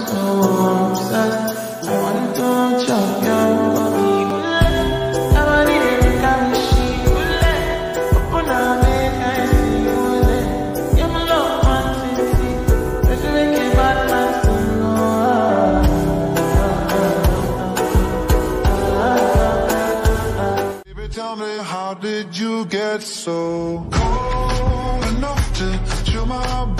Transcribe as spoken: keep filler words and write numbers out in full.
so obsessed. I want to chop your body. I want it to come she open up and I see you. You're my love, man, city. Let's make it bad, man, so no. Baby, tell me, how did you get so cold enough to chill my